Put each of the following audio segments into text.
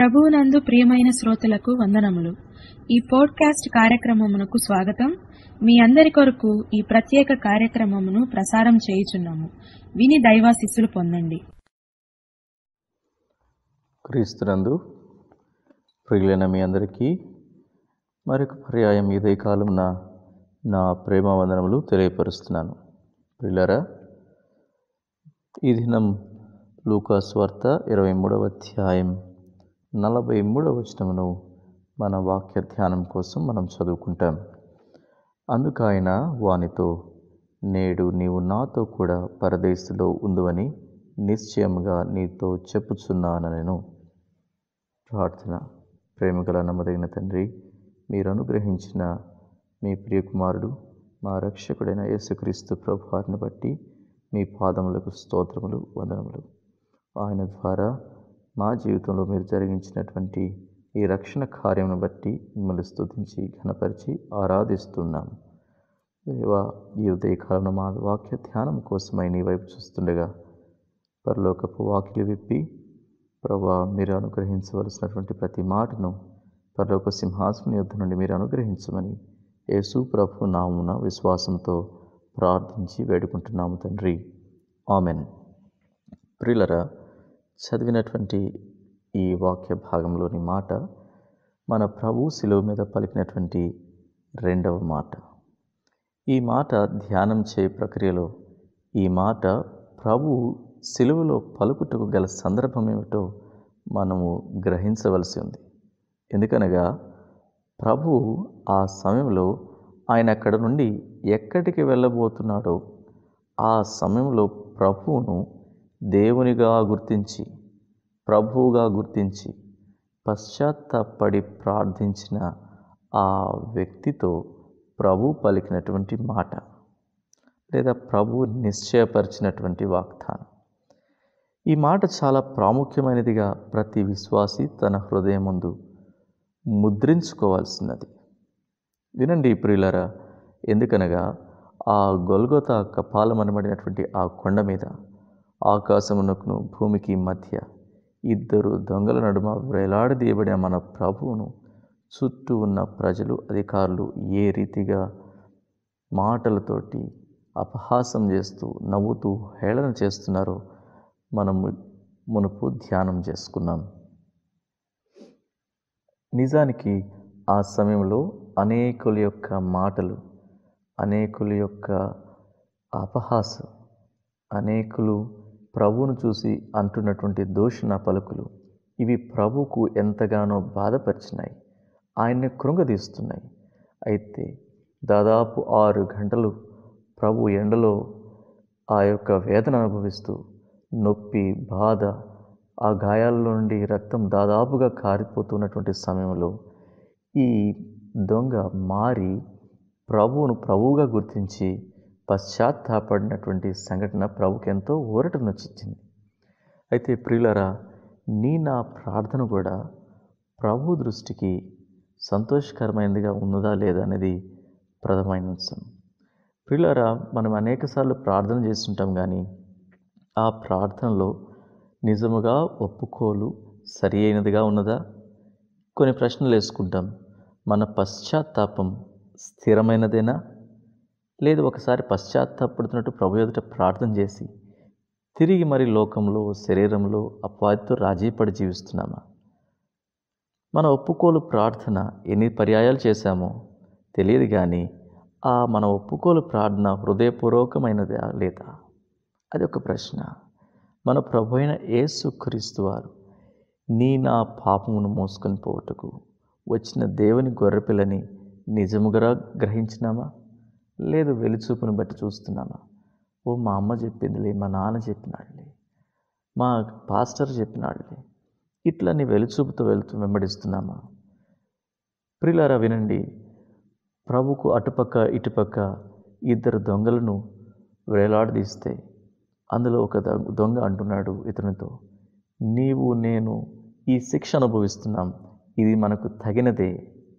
ప్రభువునందు ప్రియమైన శ్రోతలకు వందనములు. ఈ పోడ్కాస్ట్ కార్యక్రమమునకు స్వాగతం. మీ అందరి కొరకు ఈ ప్రత్యేక కార్యక్రమమును ప్రసారం చేయుచున్నాము. విని దైవాశీస్సులు పొందండి. క్రీస్తునందు ప్రియులైన మీ అందరికీ మరొక పర్యాయం ఇదే కాలంన నా ప్రేమ వందనములు తెలియపరుస్తున్నాను. ప్రియులారా, ఈ దినం లూకా సువార్త 23వ అధ్యాయం 43వ వచనమును మన వాక్య ధ్యానం కోసం మనం చదువుకుంటాం. అందుకు ఆయన వానితో, నేడు నీవు నాతో కూడా పరదేశంలో ఉందువని నిశ్చయముగా నీతో చెప్పుచున్నానెను. ప్రార్థన. ప్రేమగల నమ్మదగిన తండ్రి, మీరు అనుగ్రహించిన మీ ప్రియకుమారుడు మా రక్షకుడైన యేసుక్రీస్తు ప్రభువారిని బట్టి మీ పాదములకు స్తోత్రములు, వందనములు. ఆయన ద్వారా మా జీవితంలో మీరు జరిగించినటువంటి ఈ రక్షణ కార్యమును బట్టి మిమ్మల్ని స్తుతించి ఘనపరిచి ఆరాధిస్తున్నాము. దేవా, ఈ ఉదయకాలంలో మా వాక్య ధ్యానం కోసమై నీ వైపు చూస్తుండగా పరలోకపు వాకిలి విప్పి ప్రభువా, మీరు అనుగ్రహించవలసినటువంటి ప్రతి మాటను పరలోక సింహాసనం యొద్ద నుండి మీరు అనుగ్రహించమని యేసు ప్రభు నామమున విశ్వాసంతో ప్రార్థించి వేడుకుంటున్నాము తండ్రి. ఆమెన్. ప్రియులరా, చదివినటువంటి ఈ వాక్య భాగంలోని మాట మన ప్రభు శిలువ మీద పలికినటువంటి రెండవ మాట. ఈ మాట ధ్యానం చే ప్రక్రియలో ఈ మాట ప్రభు శిలువలో పలుకుటకు గల సందర్భం ఏమిటో మనము గ్రహించవలసి ఉంది. ఎందుకనగా ప్రభు ఆ సమయంలో ఆయన అక్కడ నుండి ఎక్కడికి వెళ్ళబోతున్నాడో ఆ సమయంలో ప్రభువును దేవునిగా గుర్తించి, ప్రభువుగా గుర్తించి పశ్చాత్తాపడి ప్రార్థించిన ఆ వ్యక్తితో ప్రభు పలికినటువంటి మాట, లేదా ప్రభు నిశ్చయపరిచినటువంటి వాగ్దానం. ఈ మాట చాలా ప్రాముఖ్యమైనదిగా ప్రతి విశ్వాసి తన హృదయం ముందు ముద్రించుకోవాల్సినది. వినండి ప్రియులారా, ఎందుకనగా ఆ గొల్గొతా కపాలమనబడినటువంటి ఆ కొండ మీద ఆకాశమునకును భూమికి మధ్య ఇద్దరు దొంగల నడుమ వేలాడదీయబడిన మన ప్రభువును చుట్టూ ఉన్న ప్రజలు, అధికారులు ఏ రీతిగా మాటలతోటి అపహాసం చేస్తూ నవ్వుతూ హేళన చేస్తున్నారో మనము మునుపు ధ్యానం చేసుకున్నాం. నిజానికి ఆ సమయంలో అనేకుల యొక్క మాటలు, అనేకుల యొక్క అపహాసం, అనేకులు ప్రభువును చూసి అంటున్నటువంటి దూషణ పలుకులు, ఇవి ప్రభువుకు ఎంతగానో బాధపరిచినాయి, ఆయన్ని కృంగదీస్తున్నాయి. అయితే దాదాపు 6 గంటలు ప్రభు ఎండలో ఆ యొక్క వేదన అనుభవిస్తూ, నొప్పి, బాధ, ఆ గాయాల్లో నుండి రక్తం దాదాపుగా కారిపోతున్నటువంటి సమయంలో ఈ దొంగ మారి ప్రభువును ప్రభువుగా గుర్తించి పశ్చాత్తాపడినటువంటి సంఘటన ప్రభుకి ఎంతో ఊరటనొచ్చింది. అయితే ప్రియులరా, నా ప్రార్థన కూడా ప్రభు దృష్టికి సంతోషకరమైనదిగా ఉన్నదా లేదా అనేది ప్రథమైన అంశం. ప్రియులరా, మనం అనేకసార్లు ప్రార్థన చేస్తుంటాం, కానీ ఆ ప్రార్థనలో నిజముగా ఒప్పుకోలు సరి అయినదిగా ఉన్నదా? కొన్ని ప్రశ్నలు వేసుకుంటాం. మన పశ్చాత్తాపం స్థిరమైనదేనా? లేదు ఒకసారి పశ్చాత్తాపడుతున్నట్టు ప్రభు ఎదుట ప్రార్థన చేసి తిరిగి మరి లోకంలో, శరీరంలో అపవాదితో రాజీపడి జీవిస్తున్నామా? మన ఒప్పుకోలు ప్రార్థన ఎన్ని పర్యాయాలు చేశామో తెలియదు, కానీ మన ఒప్పుకోలు ప్రార్థన హృదయపూర్వకమైనదా లేదా? అది ఒక ప్రశ్న. మన ప్రభు అయిన యేసుక్రీస్తు వారు నా పాపమును మోసుకొని పోవుటకు వచ్చిన దేవుని గొర్రెపిల్లని నిజముగా గ్రహించినామా? లేదు వెలిచూపును బట్టి చూస్తున్నామా? మా అమ్మ చెప్పిందిలే, మా నాన్న చెప్పినాడులే, మా పాస్టర్ చెప్పినాడులే, ఇట్లా నీ వెలిచూపుతో వెంబడిస్తున్నామా? ప్రియులారా వినండి, ప్రభుకు అటుపక్క ఇటుపక్క ఇద్దరు దొంగలను వేలాడదీస్తే అందులో ఒక దొంగ అంటున్నాడు ఇతనితో, నీవు నేను ఈ శిక్ష అనుభవిస్తున్నాం, ఇది మనకు తగినదే.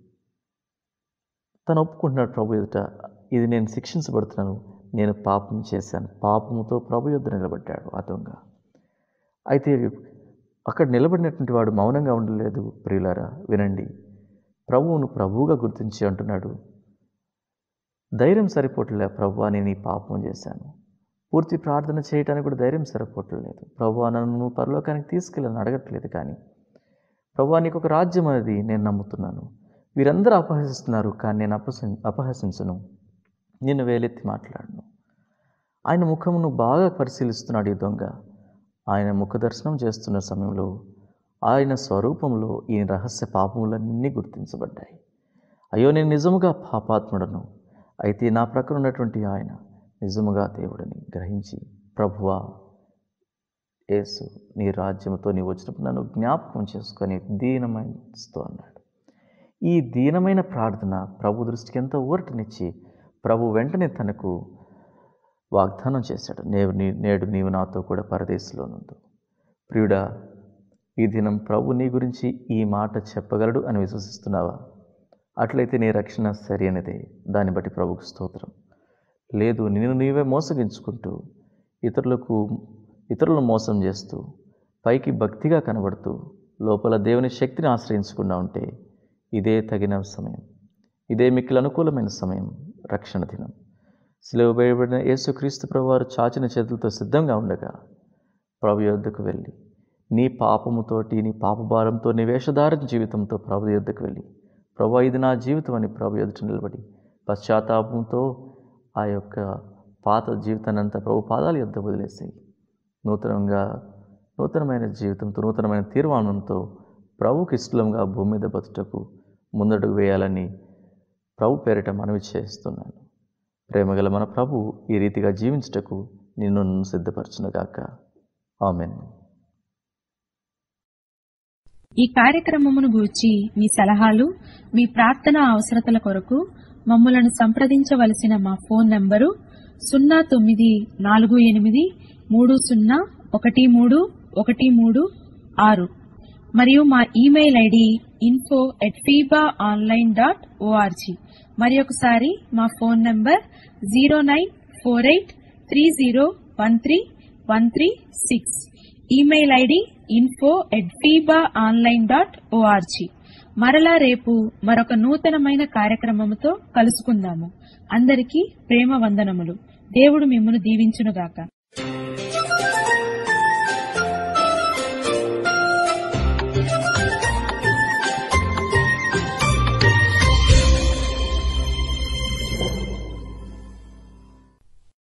తను ఒప్పుకుంటున్నాడు ప్రభు ఎదుట, ఇది నేను శిక్షించబడుతున్నాను, నేను పాపం చేశాను. పాపముతో ప్రభు యొద్ద నిలబడ్డాడు ఆ దొంగ. అయితే అక్కడ నిలబడినటువంటి వాడు మౌనంగా ఉండలేదు. ప్రియులారా వినండి, ప్రభువును ప్రభువుగా గుర్తించి అంటున్నాడు, ధైర్యం సరిపోవట్లే ప్రభువా, నేను ఈ పాపం చేశాను. పూర్తి ప్రార్థన చేయడానికి కూడా ధైర్యం సరిపోవట్లేదు. ప్రభువా, నన్ను పరలోకానికి తీసుకెళ్ళని అడగట్లేదు, కానీ ప్రభువా, నీకు ఒక రాజ్యం అనేది నేను నమ్ముతున్నాను. వీరందరూ అపహసిస్తున్నారు, కానీ నేను అపహసించను. నిన్ను వేలెత్తి మాట్లాడను. ఆయన ముఖమును బాగా పరిశీలిస్తున్నాడు ఈ దొంగ. ఆయన ముఖ దర్శనం చేస్తున్న సమయంలో ఆయన స్వరూపంలో ఈ రహస్య పాపములన్నీ గుర్తించబడ్డాయి. అయ్యో, నేను నిజముగా పాపాత్ముడను, అయితే నా ప్రక్కన ఉన్నటువంటి ఆయన నిజముగా దేవుడని గ్రహించి, ప్రభువా యేసు, నీ రాజ్యంతో నీవు వచ్చినప్పుడు నన్ను జ్ఞాపకం చేసుకొని దీనమైస్తూ అన్నాడు. ఈ దీనమైన ప్రార్థన ప్రభు దృష్టికి ఎంతో ఊరటనిచ్చి ప్రభు వెంటనే తనకు వాగ్దానం చేశాడు, నేడు నీవు నాతో కూడా పరదేశంలో నుండు. ప్రియుడా, ఈ దినం ప్రభు నీ గురించి ఈ మాట చెప్పగలడు అని విశ్వసిస్తున్నావా? అట్లయితే నీ రక్షణ సరి అనేదే. దాన్ని బట్టి ప్రభుకు స్తోత్రం. లేదు, నిన్ను నీవే మోసగించుకుంటూ ఇతరులను మోసం చేస్తూ పైకి భక్తిగా కనబడుతూ లోపల దేవుని శక్తిని ఆశ్రయించకుండా ఉంటే ఇదే తగిన సమయం, ఇదే మిక్కిలి అనుకూలమైన సమయం, రక్షణ దినం. శిలువ వేయబడిన యేసుక్రీస్తు ప్రభువారు చాచిన చేతులతో సిద్ధంగా ఉండగా ప్రభు యొద్దకు వెళ్ళి నీ పాపముతోటి, నీ పాపభారంతో, నీ వేషధారణ జీవితంతో ప్రభు యొద్దకు వెళ్ళి, ప్రభు ఇది నా జీవితం అని ప్రభు ఎదుట నిలబడి పశ్చాత్తాపంతో ఆ యొక్క పాత జీవితాన్ని అంతా ప్రభు పాదాల యొద్ద వదిలేసాయి. నూతనమైన జీవితంతో, నూతనమైన తీర్మానంతో ప్రభుకి ఇష్టంగా భూమి మీద బతుటకు ముందడుగు వేయాలని ప్రభు పేరిట మనవి చేస్తున్నాను. ప్రేమగల మన ప్రభు ఈ రీతిగా జీవించుటకు నిన్ను సిద్ధపరచునుగాక. ఆమెన్. ఈ కార్యక్రమమును గూర్చి మీ సలహాలు, మీ ప్రార్థనా అవసరతల కొరకు మమ్మలను సంప్రదించవలసిన మా ఫోన్ నంబరు 0948301336 మరియు మా ఇమెయిల్ ఐడి info@fibaonline.org. మరి ఒకసారి మా phone number 094830131336. Email ID info@fibaonline.org. మరలా రేపు మరొక నూతనమైన కార్యక్రమముతో కలుసుకుందాము. అందరికీ ప్రేమ వందనములు. దేవుడు మిమ్మును దీవించునుగాక.